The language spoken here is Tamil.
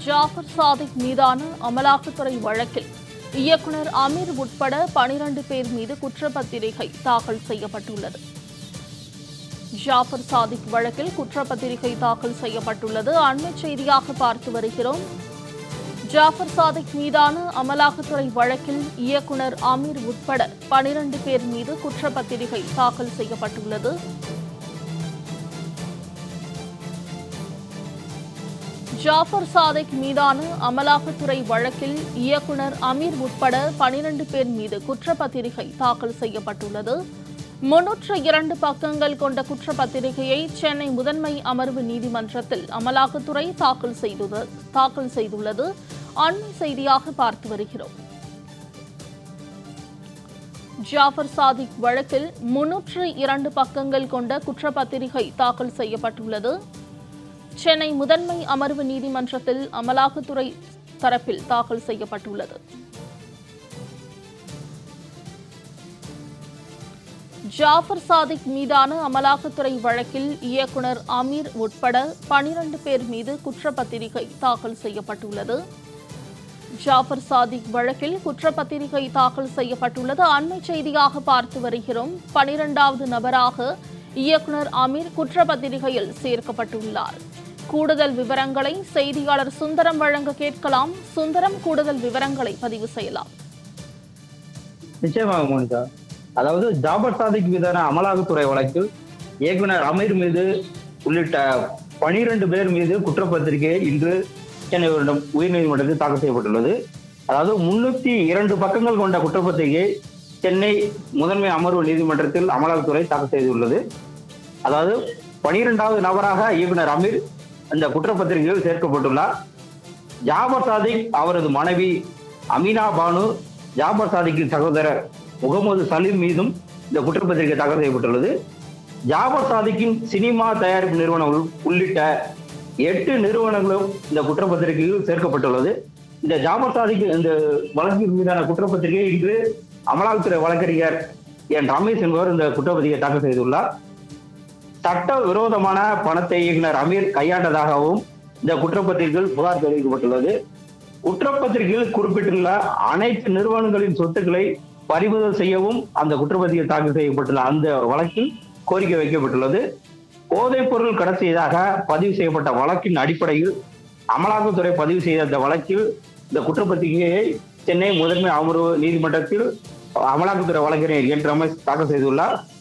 ஜாஃபர் சாதிக் மீதான அமலாக்கத்துறை வழக்கில் இயக்குனர் அமீர் உட்பட 12 பேர் மீது குற்றப்பத்திரிகை தாக்கல் செய்யப்பட்டுள்ளது. ஜாஃபர் சாதிக் வழக்கில் குற்றப்பத்திரிகை தாக்கல் செய்யப்பட்டுள்ளது. அண்மை செய்தியாக பார்த்து வருகிறோம். ஜாஃபர் சாதிக் மீதான அமலாக்கத்துறை வழக்கில் இயக்குனர் அமீர் உட்பட 12 பேர் மீது குற்றப்பத்திரிகை தாக்கல் செய்யப்பட்டுள்ளது. ஜாஃபர் சாதிக் மீதான அமலாக்கத்துறை வழக்கில் இயக்குனர் அமீர் உட்பட 12 பேர் மீது குற்றப்பத்திரிகை தாக்கல் செய்யப்பட்டுள்ளது. 302 பக்கங்கள் கொண்ட குற்றப்பத்திரிகையை சென்னை முதன்மை அமர்வு நீதிமன்றத்தில் அமலாக்கத்துறை தாக்கல் செய்துள்ளது. அண்மை செய்தியாக பார்த்து வருகிறோம். ஜாஃபர் சாதிக் வழக்கில் 302 பக்கங்கள் கொண்ட குற்றப்பத்திரிகை தாக்கல் செய்யப்பட்டுள்ளது. சென்னை முதன்மை அமர்வு நீதிமன்றத்தில் அமலாக்கத்துறை தரப்பில் தாக்கல் செய்யப்பட்டுள்ளது. ஜாஃபர் சாதிக் மீதான அமலாக்கத்துறை வழக்கில் இயக்குனர் அமீர் உட்பட 12 பேர் மீது குற்றப்பத்திரிகை தாக்கல் செய்யப்பட்டுள்ளது. ஜாஃபர் சாதிக் வழக்கில் குற்றப்பத்திரிகை தாக்கல் செய்யப்பட்டுள்ளது. அண்மை செய்தியாக பார்த்து வருகிறோம். 12வது நபராக இயக்குனர் அமீர் குற்றப்பத்திரிகையில் சேர்க்கப்பட்டுள்ளார். கூடுதல் விவரங்களை செய்தியாளர் சுந்தரம் வழங்க கேட்கலாம். சுந்தரம், கூடுதல் விவரங்களை பதிவு செய்யலாம். நிச்சயமாக மோனிகா. அதாவது ஜாஃபர் சாதிக் மீதான அமலாக்கத்துறை வழக்கில் இயக்குனர் அமீர் மீது உள்ளிட்ட 12 பேர் மீது குற்றப்பத்திரிகை இன்று சென்னை உயர்நீதிமன்றத்தில் தாக்கல் செய்யப்பட்டுள்ளது. அதாவது 302 பக்கங்கள் கொண்ட குற்றப்பத்திரிகை சென்னை முதன்மை அமர்வு நீதிமன்றத்தில் அமலாக்கத்துறை தாக்கல் செய்துள்ளது. அதாவது 12வது நபராக இயக்குனர் அமீர் அந்த குற்றப்பத்திரிகையில் சேர்க்கப்பட்டுள்ளார். ஜாஃபர் சாதிக், அவரது மனைவி அமீனா பானு, ஜாஃபர் சாதிக்கின் சகோதரர் முகமது சலீம் மீதும் இந்த குற்றப்பத்திரிகை தாக்கல் செய்யப்பட்டுள்ளது. ஜாஃபர் சாதிக்கின் சினிமா தயாரிப்பு நிறுவனம் உள்ளிட்ட 8 நிறுவனங்களும் இந்த குற்றப்பத்திரிகையில் சேர்க்கப்பட்டுள்ளது. இந்த ஜாஃபர் சாதிக் இந்த வழக்கின் மீதான குற்றப்பத்திரிகை இன்று அமலாக்கத்துறை வழக்கறிஞர் என் ரமேஷ் என்பவர் இந்த குற்றப்பத்திரிகை தாக்கல் செய்துள்ளார். சட்ட விரோதமான பணத்தை இயக்குனர் அமீர் கையாண்டதாகவும் இந்த குற்றப்பத்திரிகையில் புகார் தெரிவிக்கப்பட்டுள்ளது. குற்றப்பத்திரிகையில் குறிப்பிட்டுள்ள அனைத்து நிறுவனங்களின் சொத்துக்களை பறிமுதல் செய்யவும் அந்த குற்றப்பத்திரிகை தாக்கல் செய்யப்பட்டுள்ள அந்த வழக்கில் கோரிக்கை வைக்கப்பட்டுள்ளது. போதைப் பொருள் கடத்தியதாக பதிவு செய்யப்பட்ட வழக்கின் அடிப்படையில் அமலாக்கத்துறை பதிவு செய்த இந்த வழக்கில் இந்த குற்றப்பத்திரிகையை சென்னை முதன்மை அமர்வு நீதிமன்றத்தில் அமலாக்கத்துறை வழக்கறிஞர் என் ரமேஷ் தாக்கல் செய்துள்ளார்.